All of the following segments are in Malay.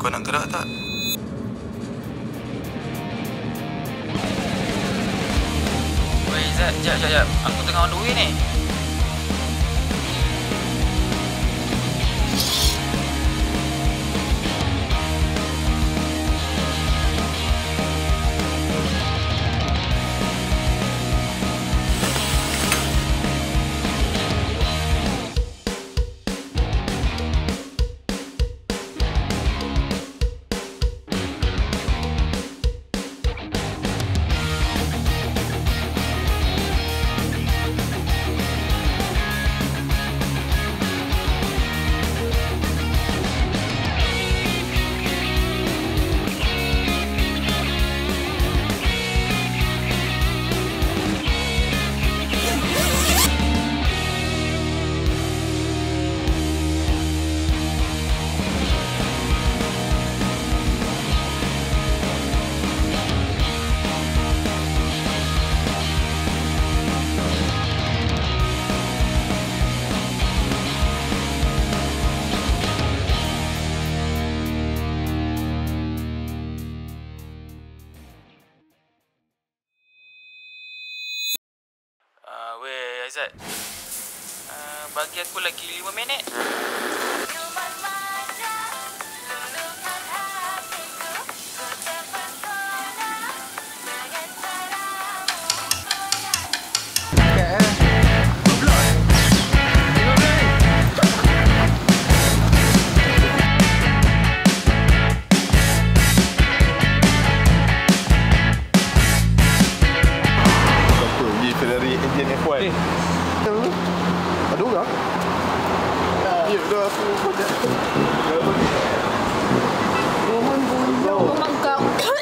Kau nak gerak tak? Weh Izzat, jap. Aku tengah on the way ni. Weh Izzat, bagi aku lagi 5 minit. Ferrari engine F1. Ada orang? Ya, dah aku projek. Roman kau.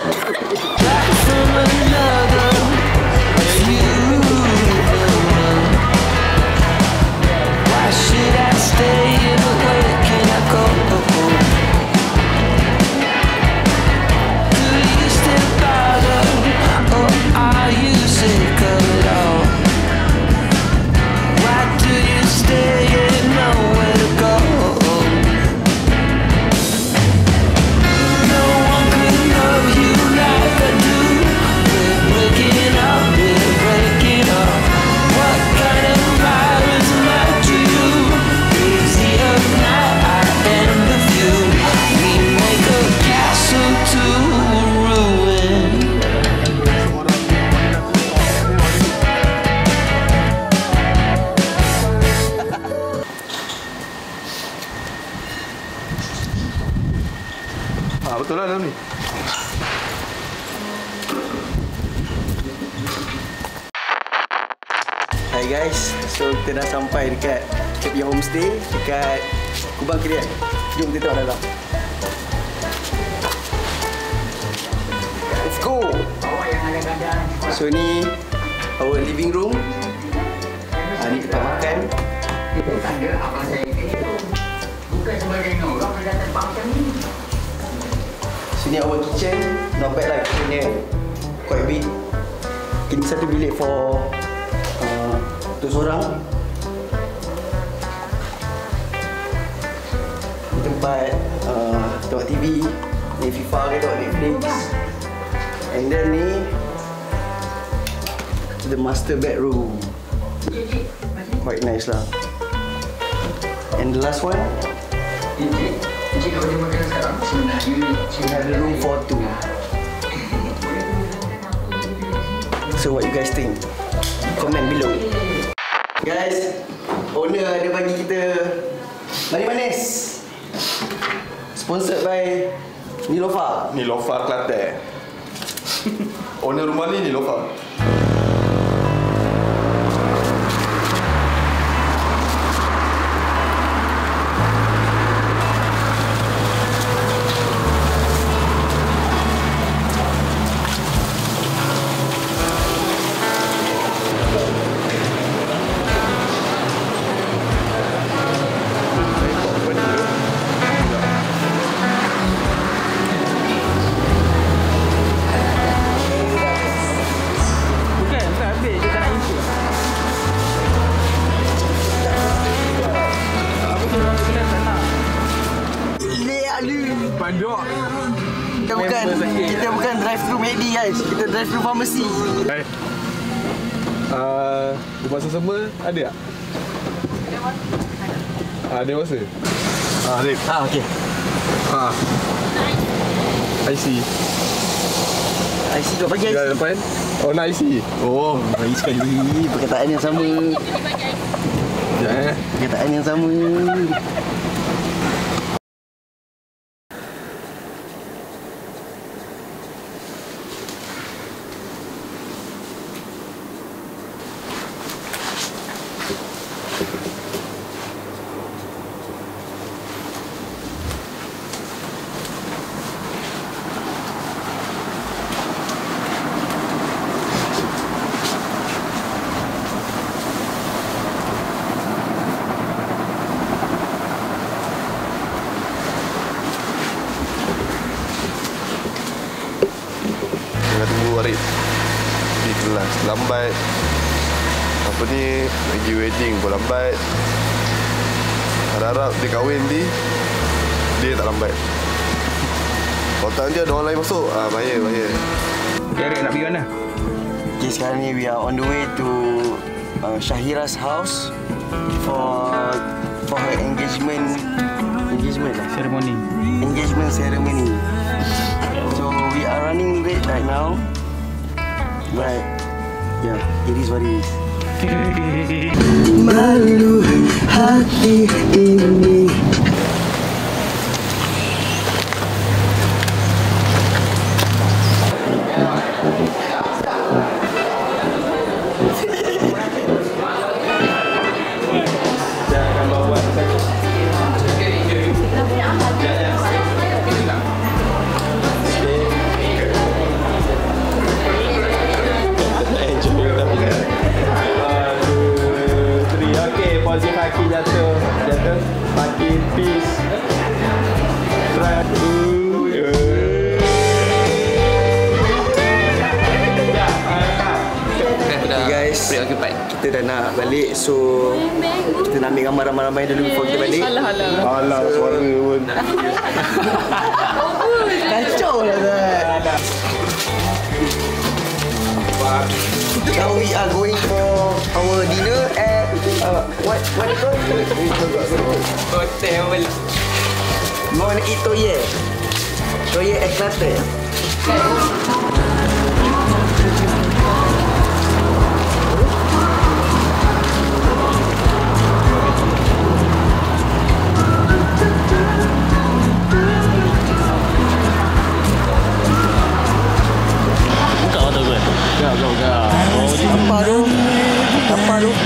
Betul lah dalam ni. Hai guys, so kita dah sampai dekat kita punya homestay dekat Kubang Kirian. Jom kita tengok dalam. Let's go. So ni our living room. Ni tempat makan. Itu tanda abang saya ni tu bukan sebagai orang yang datang macam ni. Sini our kitchen, not bad lah kitchennya, quite big. Ini satu bilik for untuk seorang. Ini tempat tengok TV, ni FIFA ke tengok Netflix. And then ni the master bedroom, quite nice lah. And the last one, Encik kalau dia makan sekarang sebenarnya we have the room for two. So what you guys think? Comment below. Guys, owner ada bagi kita manis-manis. Sponsored by Nilofa. Nilofa Klaten. Owner rumah ni Nilofa. mandok. Kita bukan drive thru McD guys. Kita drive thru pharmacy. Rumah sesama ada tak? Ada masa? Ada. Okey. IC. IC tu bagi IC. Kat depan. Oh, nak IC. Oh, Bagi sekali. Perkataan yang sama. sekejap Perkataan yang sama. Warid di kelas lambat, apa ni pergi wedding pun lambat. Harap-harap dia kahwin dia tak lambat. Kalau tak nanti ada orang lain masuk, bahaya. Eric nak pergi mana? Okay, sekarang ni we are on the way to Syahira's house for her engagement ceremony. So we are running late right now, but yeah, it is what it is. Malu hati ini. Posisi kaki jatuh, kaki peace. Okay guys, kita dah nak balik, so kita nak ambil gambar ramai-ramai dulu before kita balik. Alah, suara pun. Kacau lah dah. Now we are going for our dinner at what is it called? Hotel. You want to eat Toye? Toye Eclaté. Apa tu?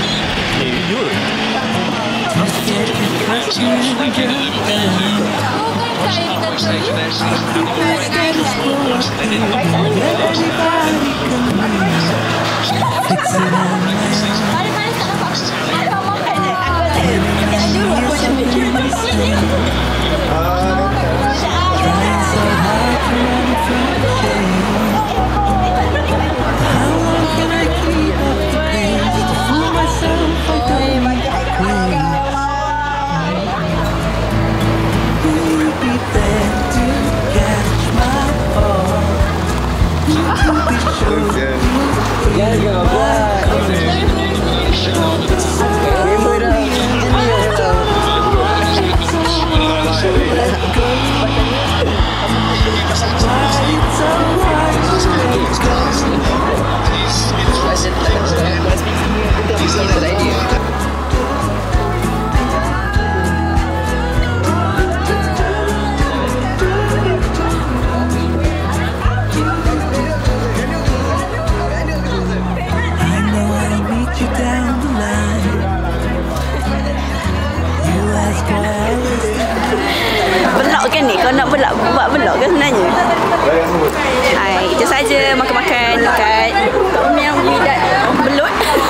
Vlog kan ni? Kau nak buat vlog ke sebenarnya? Hai, itu saja makan-makan dekat Tom Yum Bidat Belut.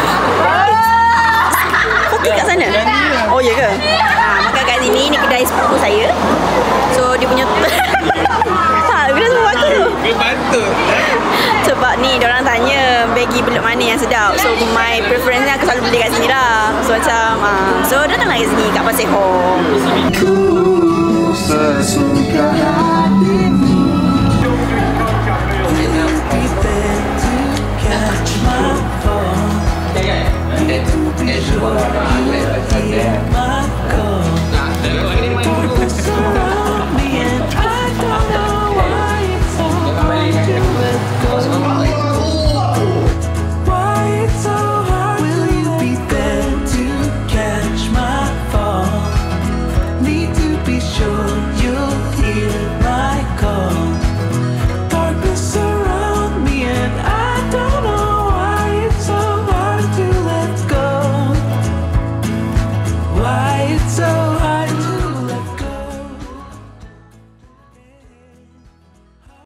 Kopi kat sana? Oh ya ke? Makan kat sini, ni kedai sepupu saya. So dia punya kedai sepupu aku tu. Sebab ni diorang tanya bagi belut mana yang sedap. So my preference aku selalu beli kat sini lah. So macam so datanglah kat sini kat Pasir Hong. Sesuka